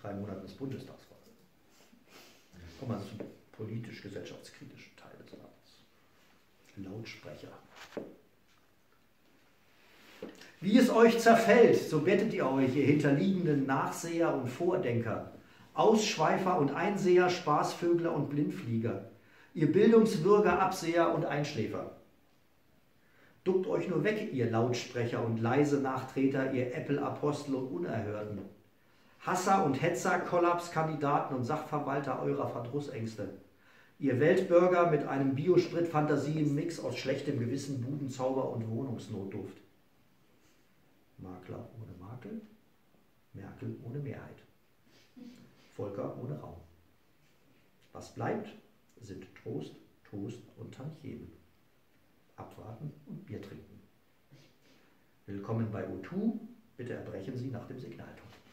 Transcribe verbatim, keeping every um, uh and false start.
drei Monaten ist Bundestagswahl. Kommen wir zum politisch-gesellschaftskritischen Teil des Abends. Lautsprecher. Wie es euch zerfällt, so bettet ihr euch, ihr hinterliegenden Nachseher und Vordenker, Ausschweifer und Einseher, Spaßvögler und Blindflieger, ihr Bildungsbürger, Abseher und Einschläfer. Duckt euch nur weg, ihr Lautsprecher und leise Nachtreter, ihr Apple-Apostel und Unerhörten. Hasser und Hetzer, Kollapskandidaten und Sachverwalter eurer Verdrussängste. Ihr Weltbürger mit einem Biosprit-Fantasien-Mix aus schlechtem Gewissen, Budenzauber und Wohnungsnotduft. Makler ohne Makel, Merkel ohne Mehrheit. Volker ohne Raum. Was bleibt, sind Trost, Toast und Tantiemen. Abwarten und Bier trinken. Willkommen bei O zwei. Bitte erbrechen Sie nach dem Signalton.